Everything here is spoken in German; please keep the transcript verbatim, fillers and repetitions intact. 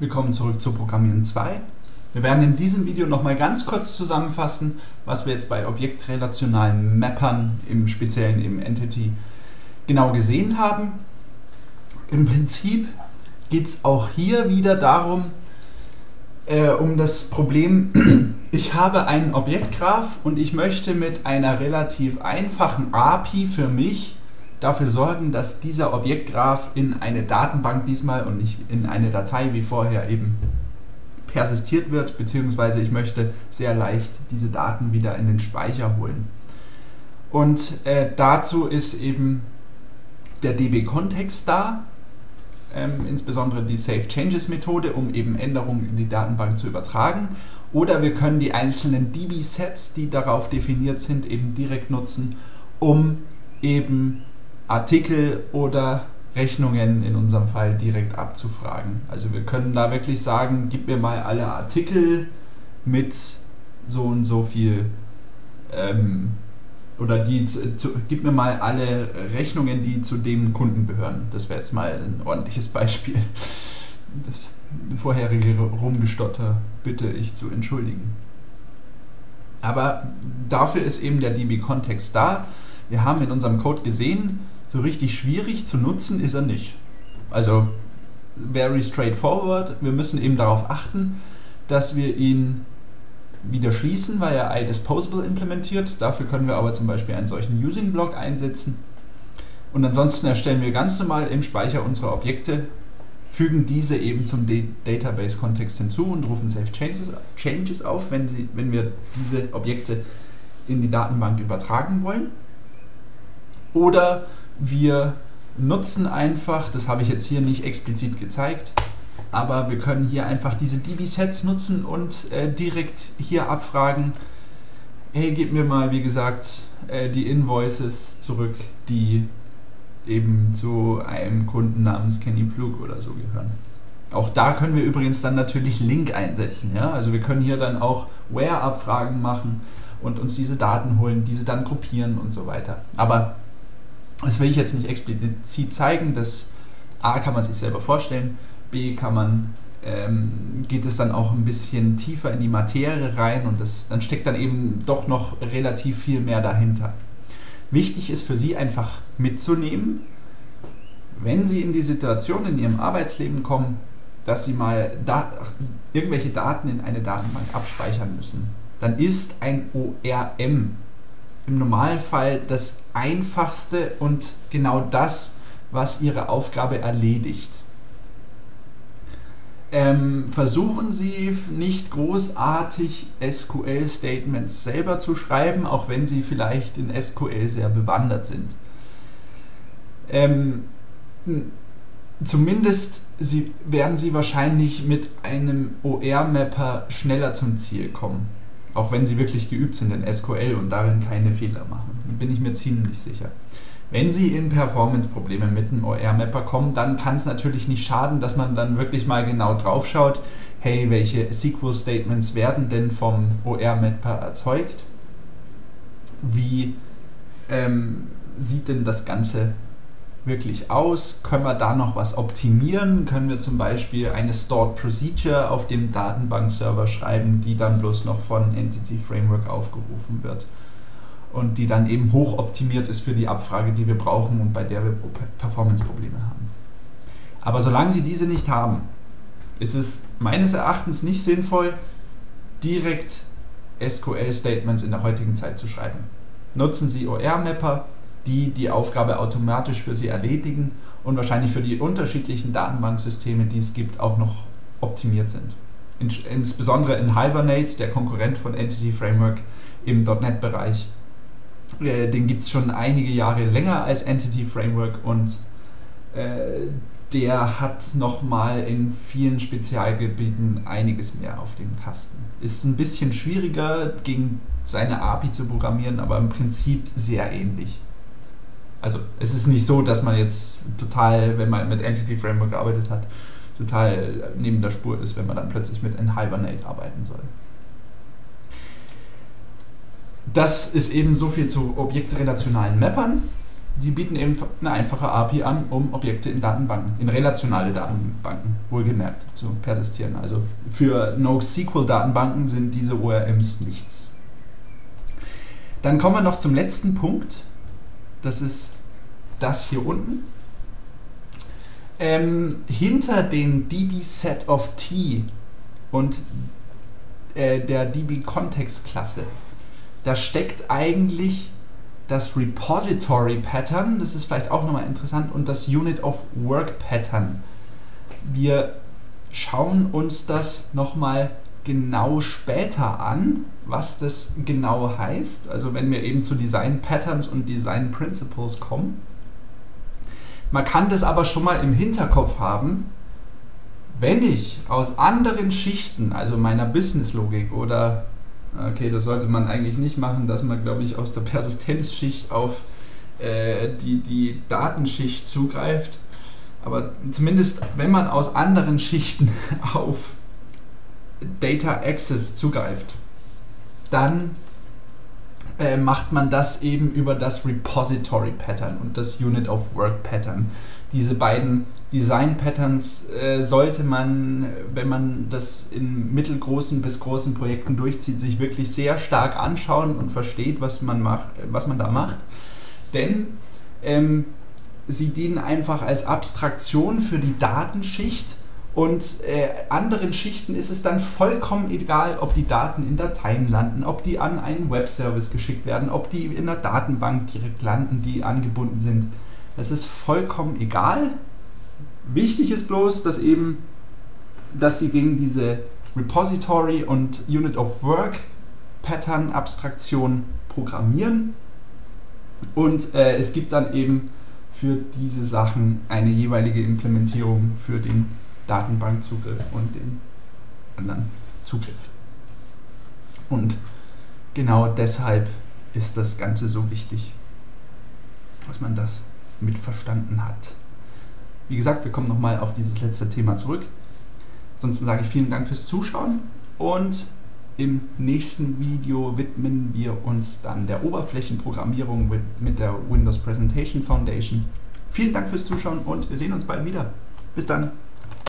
Willkommen zurück zu Programmieren zwei. Wir werden in diesem Video nochmal ganz kurz zusammenfassen, was wir jetzt bei objektrelationalen Mappern, im Speziellen eben Entity, genau gesehen haben. Im Prinzip geht es auch hier wieder darum, äh, um das Problem, ich habe einen Objektgraph und ich möchte mit einer relativ einfachen A P I für mich dafür sorgen, dass dieser Objektgraph in eine Datenbank diesmal und nicht in eine Datei wie vorher eben persistiert wird, beziehungsweise ich möchte sehr leicht diese Daten wieder in den Speicher holen. Und äh, dazu ist eben der D B-Kontext da, ähm, insbesondere die Save-Changes-Methode, um eben Änderungen in die Datenbank zu übertragen. Oder wir können die einzelnen D B-Sets, die darauf definiert sind, eben direkt nutzen, um eben Artikel oder Rechnungen in unserem Fall direkt abzufragen. Also wir können da wirklich sagen, gib mir mal alle Artikel mit so und so viel ähm, oder die zu, zu, gib mir mal alle Rechnungen, die zu dem Kunden gehören. Das wäre jetzt mal ein ordentliches Beispiel. Das vorherige Rumgestotter bitte ich zu entschuldigen. Aber dafür ist eben der D B-Kontext da. Wir haben in unserem Code gesehen, so richtig schwierig zu nutzen ist er nicht. Also very straightforward. Wir müssen eben darauf achten, dass wir ihn wieder schließen, weil er iDisposable implementiert. Dafür können wir aber zum Beispiel einen solchen Using-Block einsetzen. Und ansonsten erstellen wir ganz normal im Speicher unsere Objekte, fügen diese eben zum Database-Kontext hinzu und rufen Save-Changes auf, wenn, sie, wenn wir diese Objekte in die Datenbank übertragen wollen. Oder wir nutzen einfach, das habe ich jetzt hier nicht explizit gezeigt, aber wir können hier einfach diese D B-Sets nutzen und äh, direkt hier abfragen, hey, gib mir mal, wie gesagt, äh, die Invoices zurück, die eben zu einem Kunden namens Kenny Pflug oder so gehören. Auch da können wir übrigens dann natürlich Link einsetzen. Ja? Also wir können hier dann auch Where-Abfragen machen und uns diese Daten holen, diese dann gruppieren und so weiter. Aber das will ich jetzt nicht explizit zeigen, das A kann man sich selber vorstellen, B kann man, ähm, geht es dann auch ein bisschen tiefer in die Materie rein und das, dann steckt dann eben doch noch relativ viel mehr dahinter. Wichtig ist für Sie einfach mitzunehmen, wenn Sie in die Situation in Ihrem Arbeitsleben kommen, dass Sie mal da, irgendwelche Daten in eine Datenbank abspeichern müssen, dann ist ein O R M im Normalfall das Einfachste und genau das, was Ihre Aufgabe erledigt. Ähm, versuchen Sie nicht großartig S Q L-Statements selber zu schreiben, auch wenn Sie vielleicht in S Q L sehr bewandert sind. Ähm, zumindest Sie, werden Sie wahrscheinlich mit einem O R-Mapper schneller zum Ziel kommen. Auch wenn Sie wirklich geübt sind in S Q L und darin keine Fehler machen. Bin ich mir ziemlich sicher. Wenn Sie in Performance-Probleme mit einem O R-Mapper kommen, dann kann es natürlich nicht schaden, dass man dann wirklich mal genau drauf schaut, hey, welche S Q L-Statements werden denn vom O R-Mapper erzeugt? Wie ähm, sieht denn das Ganze wirklich aus? Können wir da noch was optimieren? Können wir zum Beispiel eine Stored Procedure auf dem Datenbankserver schreiben, die dann bloß noch von Entity Framework aufgerufen wird und die dann eben hoch optimiert ist für die Abfrage, die wir brauchen und bei der wir Performance-Probleme haben. Aber solange Sie diese nicht haben, ist es meines Erachtens nicht sinnvoll, direkt S Q L-Statements in der heutigen Zeit zu schreiben. Nutzen Sie O R-Mapper, die die Aufgabe automatisch für Sie erledigen und wahrscheinlich für die unterschiedlichen Datenbanksysteme, die es gibt, auch noch optimiert sind. Insbesondere in Hibernate, der Konkurrent von Entity Framework im .N E T-Bereich. Den gibt es schon einige Jahre länger als Entity Framework und äh, der hat nochmal in vielen Spezialgebieten einiges mehr auf dem Kasten. Ist ein bisschen schwieriger, gegen seine A P I zu programmieren, aber im Prinzip sehr ähnlich. Also es ist nicht so, dass man jetzt total, wenn man mit Entity Framework gearbeitet hat, total neben der Spur ist, wenn man dann plötzlich mit Hibernate arbeiten soll. Das ist eben so viel zu objektrelationalen Mappern. die bieten eben eine einfache A P I an, um Objekte in Datenbanken, in relationale Datenbanken, wohlgemerkt, zu persistieren. Also für NoSQL-Datenbanken sind diese O R Ms nichts. Dann kommen wir noch zum letzten Punkt. Das ist das hier unten. Ähm, hinter den D B Set of T und äh, der D B Kontext-Klasse, da steckt eigentlich das Repository Pattern, das ist vielleicht auch nochmal interessant, und das Unit of Work Pattern. Wir schauen uns das nochmal genau später an, was das genau heißt, also wenn wir eben zu Design Patterns und Design Principles kommen. Man kann das aber schon mal im Hinterkopf haben, wenn ich aus anderen Schichten, also meiner Business-Logik oder, okay, das sollte man eigentlich nicht machen, dass man, glaube ich, aus der Persistenzschicht auf äh, die, die Datenschicht zugreift, aber zumindest wenn man aus anderen Schichten auf Data Access zugreift, dann äh, macht man das eben über das Repository Pattern und das Unit of Work Pattern. Diese beiden Design Patterns äh, sollte man, wenn man das in mittelgroßen bis großen Projekten durchzieht, sich wirklich sehr stark anschauen und versteht, was man macht, was man da macht. Denn ähm, sie dienen einfach als Abstraktion für die Datenschicht. Und äh, anderen Schichten ist es dann vollkommen egal, ob die Daten in Dateien landen, ob die an einen Webservice geschickt werden, ob die in der Datenbank direkt landen, die angebunden sind. Das ist vollkommen egal. Wichtig ist bloß, dass eben, dass sie gegen diese Repository und Unit of Work Pattern Abstraktion programmieren. Und äh, es gibt dann eben für diese Sachen eine jeweilige Implementierung für den Datenbankzugriff und den anderen Zugriff. Und genau deshalb ist das Ganze so wichtig, dass man das mitverstanden hat. Wie gesagt, wir kommen nochmal auf dieses letzte Thema zurück. Ansonsten sage ich vielen Dank fürs Zuschauen und im nächsten Video widmen wir uns dann der Oberflächenprogrammierung mit, mit der Windows Presentation Foundation. Vielen Dank fürs Zuschauen und wir sehen uns bald wieder. Bis dann!